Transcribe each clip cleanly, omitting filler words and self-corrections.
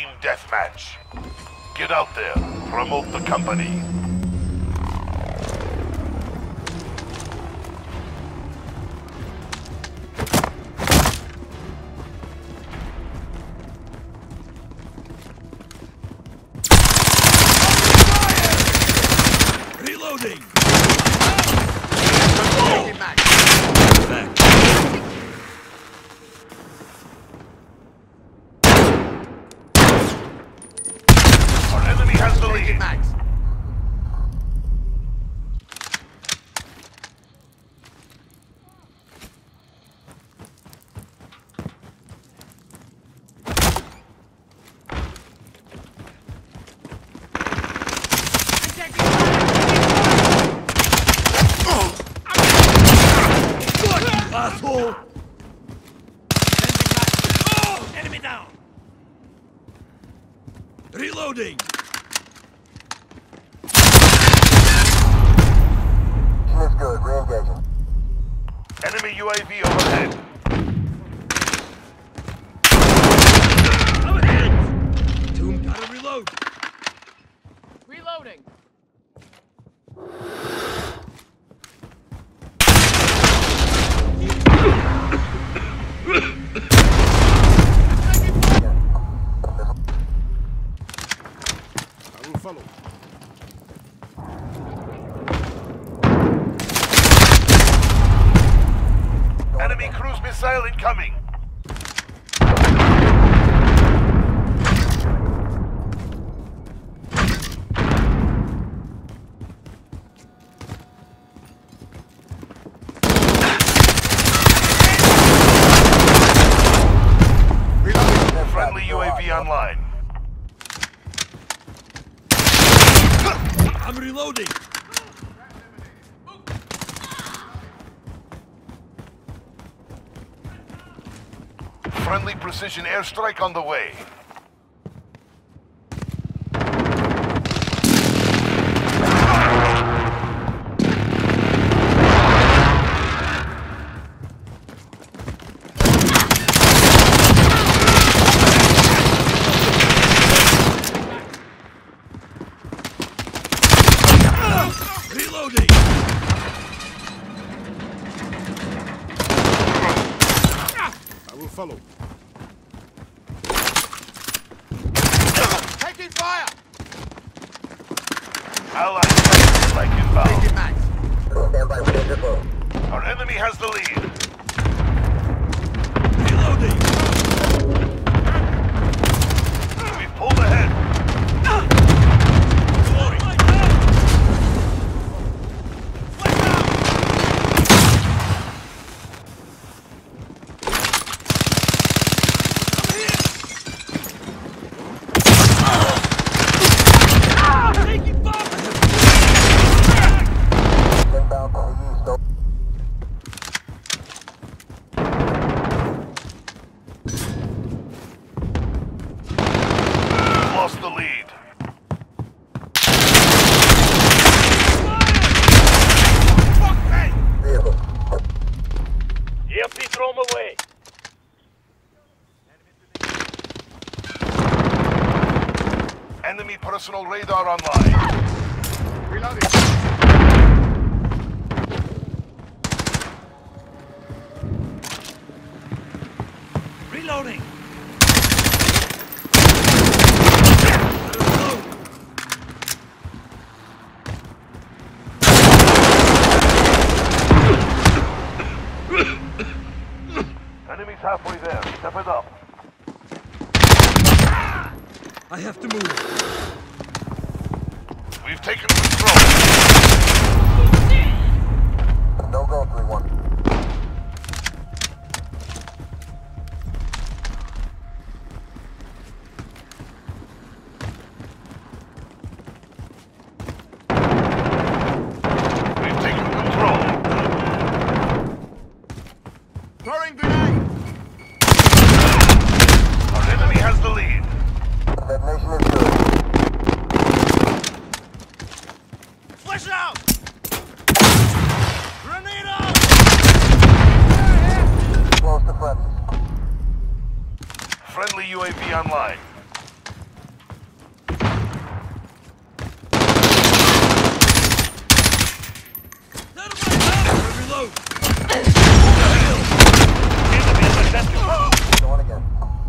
Team Deathmatch. Get out there, promote the company. Reloading! Our enemy has the lead. Asshole! Enemy down! Reloading! Looks good, re-engaging. Enemy UAV overhead. I'm hit! Tomb gotta reload! Reloading. I will follow. Enemy cruise missile incoming. Friendly UAV online. I'm reloading! Friendly precision airstrike on the way. Reloading! I will follow. Taking fire! Allied strike inbound. Stand by for the Our enemy has the lead. Reloading! We've pulled ahead. inbound from the east. We've lost the lead. Vehicle. Yep, he throw him away. Enemy personal radar online. Reloading. Reloading! Enemy's halfway there. Step it up. I have to move. We've taken control. No go, 3-1. We've taken control. Throwing grenade! Our enemy has the lead. Detonation is good. Flash out! Grenade out! Close to friendly. Friendly UAV online. Enemy in the center. Going again.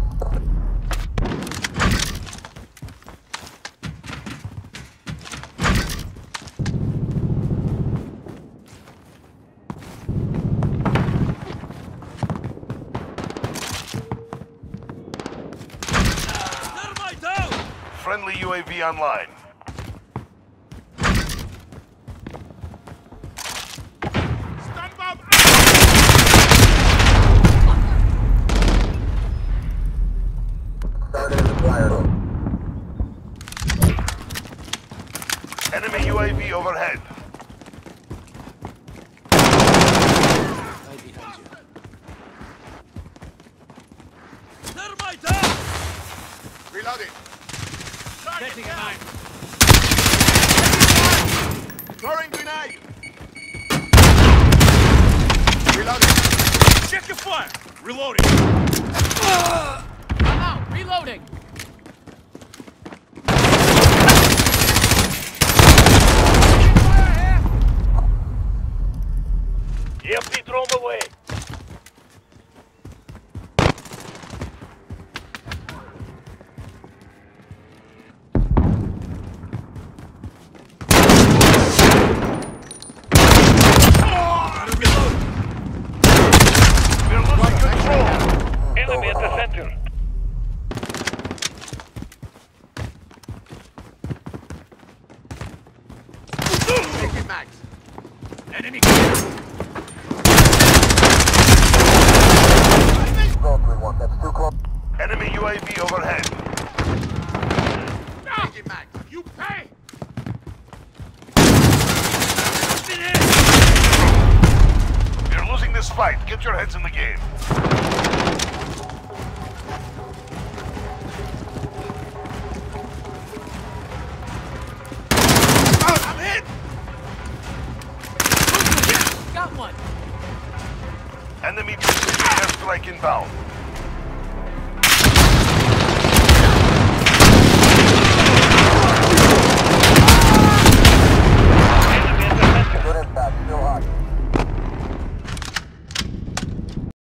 Thermite down! Friendly UAV online. Stun bomb! Started acquired. Enemy UAV overhead. Right behind you. Thermite down! Reloading. Setting a mine. Throwing grenade. Reloading. Check your fire! Reloading! I'm out. Reloading. EMP drone away. Gotta reload! We're losing control. Enemy at the center. Taking max. Enemy clear! Go 3-1. That's too close. Enemy UAV overhead. Taking max. You pay. You're losing this fight. Get your heads in the game. I'm hit! Got one. Enemy precision airstrike inbound.